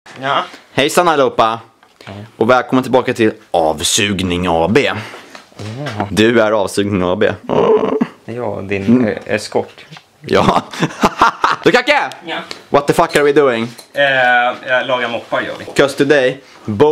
Ja. Hejsan allihopa. Och välkommen tillbaka till Avsugning AB. Du är Avsugning AB. Ja, din eskort. Ja. Lukaku! Ja. What the fuck are we doing? Laga moppar gör vi. Because today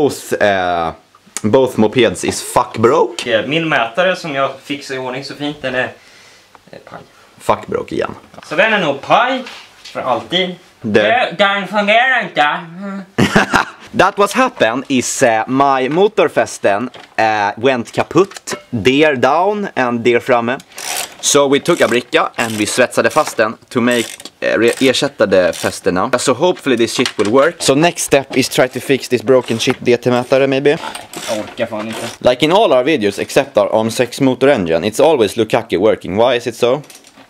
both mopeds is fuck broke. Min mätare som jag fixar i ordning så fint, den är paj. Fuck broke igen. Så den är nog paj för alltid. Den fungerar inte. That was happened is my motorfästen went kaput, there down and there framme. So we took a bricka and we svetsade fast den to make ersättade fästena. So hopefully this shit will work. So next step is try to fix this broken shit DT-mätare maybe. Jag orkar fan inte. Like in all our videos except our OM6 motor engine, it's always Lukaku working. Why is it so?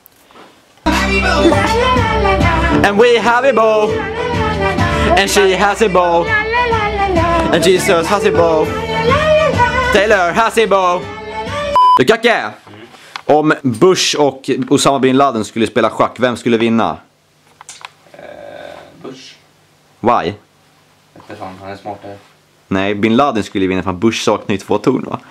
And we have a bow. And she has a bow. And Jesus has a bow. Taylor has a bow. Lukaku! Om Bush och Osama Bin Laden skulle spela schack, vem skulle vinna? Bush. Why? Eftersom han är smartare. Nej, Bin Laden skulle vinna för Bush saknar ju 2 torn, va?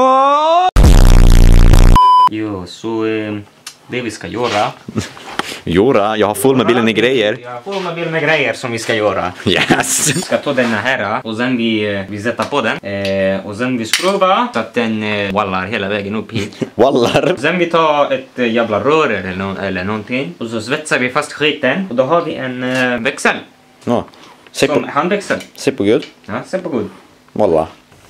Jo, så det vi ska göra. Jora, jag har full med bilen i grejer. Jag har full med bilen med grejer som vi ska göra. Yes! Vi ska ta den här och sen vi sätter på den. Och sen vi skruvar så att den wallar hela vägen upp hit. Wallar. Sen vi tar ett jävla rör eller någonting. Och så svetsar vi fast skiten. Och då har vi en växel. Ja. Som handväxel. Se på gud. Ja, se på gud. Wallah.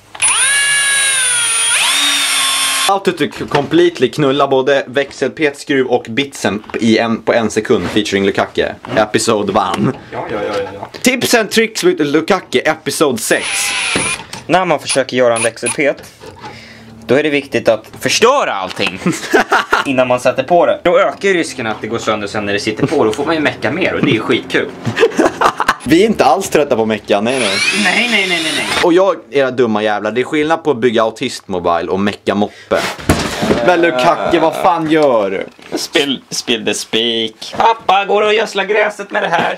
How to completely knulla både växelpetskruv och bitsen på en sekund featuring Lukaku. Episode 1. Ja. Tips and tricks with Lukaku, episode 6. När man försöker göra en växelpet, då är det viktigt att förstöra allting innan man sätter på det. Då ökar risken att det går sönder sen när det sitter på. Då får man ju mecka mer och det är ju skitkul. Vi är inte alls trötta på mecka, nej. Nej. Och jag, era dumma jävlar, det är skillnad på att bygga autistmobil och mecka moppe. Men Lukaku, vad fan gör du? Spill the speak. Pappa, går och gödsla gräset med det här?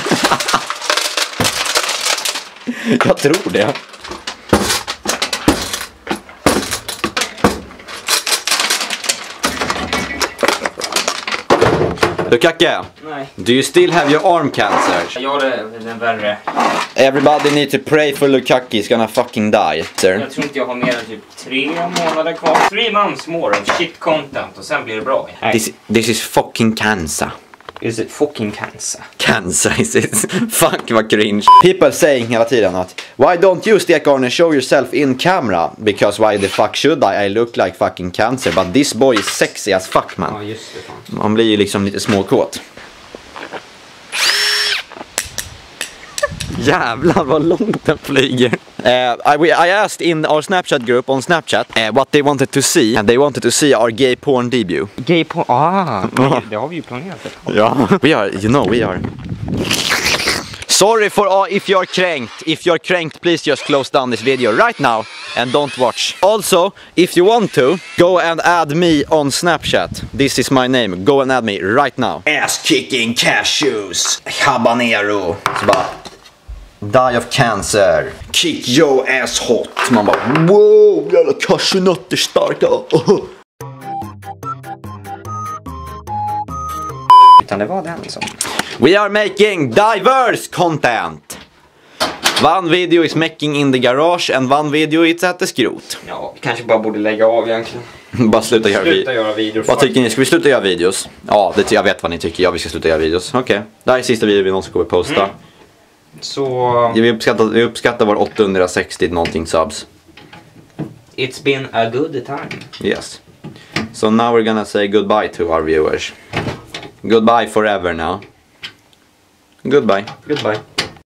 Jag tror det. Lukaku, Nej. do you still have your arm cancer? Ja, det är den värre. Everybody need to pray for Lukaku, he's gonna fucking die, sir. Jag tror inte jag har mer än typ 3 månader kvar. 3 months more of shit content och sen blir det bra. This is fucking cancer. Is it fucking cancer? Cancer is it? Fuck vad cringe. People saying hela tiden att why don't you stick on and show yourself in camera? Because why the fuck should I look like fucking cancer? But this boy is sexy as fuck, man. Ja, just det, fan. Man blir ju liksom lite småkåt. Jävlar vad långt den flyger. I asked in our Snapchat group on Snapchat what they wanted to see, and they wanted to see our gay porn debut. Gay porn? Det har vi ju planerat. Ja, we are. Sorry for if you're cranked. If you're cranked, please just close down this video right now and don't watch. Also, if you want to, go and add me on Snapchat. This is my name. Go and add me right now. Ass-kicking cashews. Habanero. Så bara, die of cancer. Kick your ass hot. Man bara, wow, jävla cashewnötter starka. Utan det var den som... We are making diverse content. One video is making in the garage and one video is at the skrot. Ja, vi kanske bara borde lägga av egentligen. Bara sluta göra videos. Vad tycker ni? Ska vi sluta göra videos? Ja, jag vet vad ni tycker. Ja, vi ska sluta göra videos. Okej. Det här är sista videon vi någonsin kommer posta. Så... Vi uppskattar vår 860 någonting subs. It's been a good time. Yes. So now we're gonna say goodbye to our viewers. Goodbye forever now. Goodbye. Goodbye.